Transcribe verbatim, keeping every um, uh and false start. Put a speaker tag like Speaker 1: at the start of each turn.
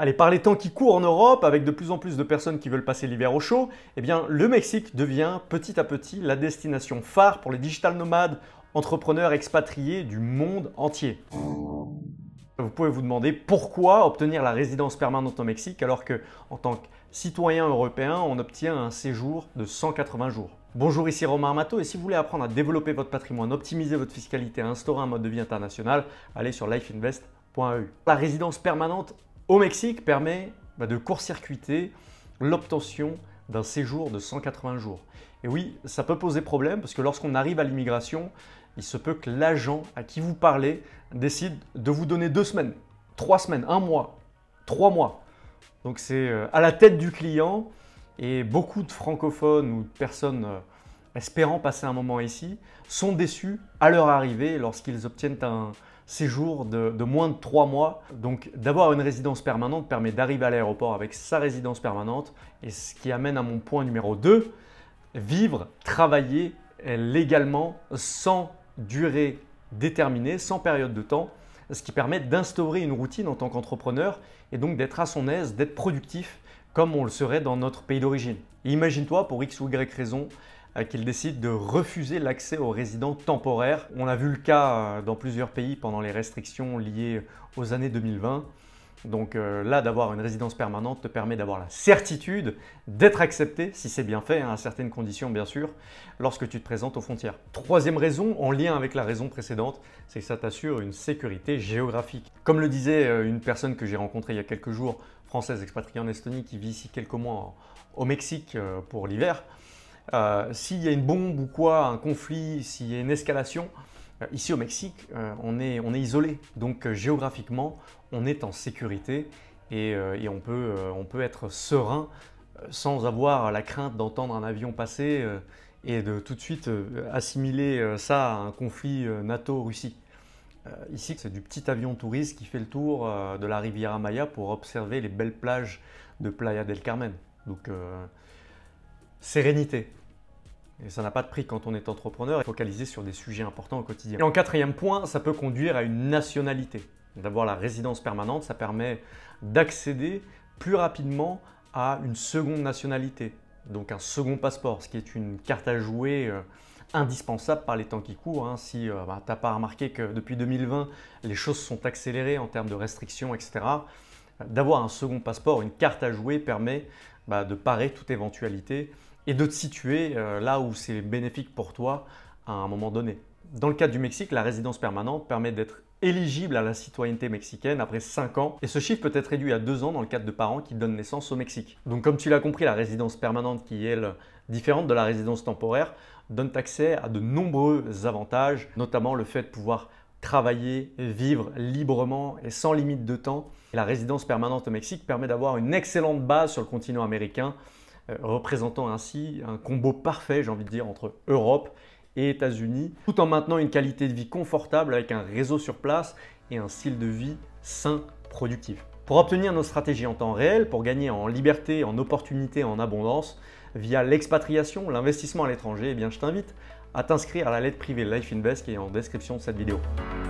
Speaker 1: Allez, par les temps qui courent en Europe, avec de plus en plus de personnes qui veulent passer l'hiver au chaud, eh bien, le Mexique devient petit à petit la destination phare pour les digital nomades, entrepreneurs expatriés du monde entier. Vous pouvez vous demander pourquoi obtenir la résidence permanente au Mexique alors que, en tant que citoyen européen, on obtient un séjour de cent quatre-vingts jours. Bonjour, ici Romain Armato et si vous voulez apprendre à développer votre patrimoine, optimiser votre fiscalité, instaurer un mode de vie international, allez sur life invest point e u. La résidence permanente au Mexique permet bah, de court-circuiter l'obtention d'un séjour de cent quatre-vingts jours. Et oui, ça peut poser problème parce que lorsqu'on arrive à l'immigration, il se peut que l'agent à qui vous parlez décide de vous donner deux semaines, trois semaines, un mois, trois mois. Donc c'est à la tête du client et beaucoup de francophones ou de personnes espérant passer un moment ici sont déçus à leur arrivée lorsqu'ils obtiennent un séjour de, de moins de trois mois. Donc d'avoir une résidence permanente permet d'arriver à l'aéroport avec sa résidence permanente et ce qui amène à mon point numéro deux, vivre, travailler légalement sans durée déterminée, sans période de temps, ce qui permet d'instaurer une routine en tant qu'entrepreneur et donc d'être à son aise, d'être productif comme on le serait dans notre pays d'origine. Imagine-toi pour X ou Y raison qu'il décide de refuser l'accès aux résidents temporaires. On a vu le cas dans plusieurs pays pendant les restrictions liées aux années deux mille vingt. Donc euh, là, d'avoir une résidence permanente te permet d'avoir la certitude d'être accepté, si c'est bien fait, hein, à certaines conditions bien sûr, lorsque tu te présentes aux frontières. Troisième raison, en lien avec la raison précédente, c'est que ça t'assure une sécurité géographique. Comme le disait euh, une personne que j'ai rencontrée il y a quelques jours, française expatriée en Estonie, qui vit ici quelques mois en, au Mexique euh, pour l'hiver, euh, s'il y a une bombe ou quoi, un conflit, s'il y a une escalation, ici au Mexique, euh, on, est, on est isolé, donc euh, géographiquement, on est en sécurité et, euh, et on, peut, euh, on peut être serein euh, sans avoir la crainte d'entendre un avion passer euh, et de tout de suite euh, assimiler euh, ça à un conflit euh, NATO-Russie. Euh, ici, c'est du petit avion touriste qui fait le tour euh, de la Riviera Maya pour observer les belles plages de Playa del Carmen. Donc, euh, sérénité. Et ça n'a pas de prix quand on est entrepreneur et focalisé sur des sujets importants au quotidien. Et en quatrième point, ça peut conduire à une nationalité. D'avoir la résidence permanente, ça permet d'accéder plus rapidement à une seconde nationalité, donc un second passeport, ce qui est une carte à jouer euh, indispensable par les temps qui courent. Hein. Si euh, bah, tu n'as pas remarqué que depuis deux mille vingt, les choses sont accélérées en termes de restrictions, et cetera, d'avoir un second passeport, une carte à jouer permet bah, de parer toute éventualité et de te situer euh, là où c'est bénéfique pour toi à un moment donné. Dans le cas du Mexique, la résidence permanente permet d'être éligible à la citoyenneté mexicaine après cinq ans et ce chiffre peut être réduit à deux ans dans le cadre de parents qui donnent naissance au Mexique. Donc comme tu l'as compris, la résidence permanente qui est elle, différente de la résidence temporaire donne accès à de nombreux avantages, notamment le fait de pouvoir travailler, vivre librement et sans limite de temps. Et la résidence permanente au Mexique permet d'avoir une excellente base sur le continent américain, euh, représentant ainsi un combo parfait, j'ai envie de dire, entre Europe et États-Unis, tout en maintenant une qualité de vie confortable avec un réseau sur place et un style de vie sain, productif. Pour obtenir nos stratégies en temps réel, pour gagner en liberté, en opportunité, en abondance, via l'expatriation, l'investissement à l'étranger, eh bien je t'invite à t'inscrire à la lettre privée Life Invest qui est en description de cette vidéo.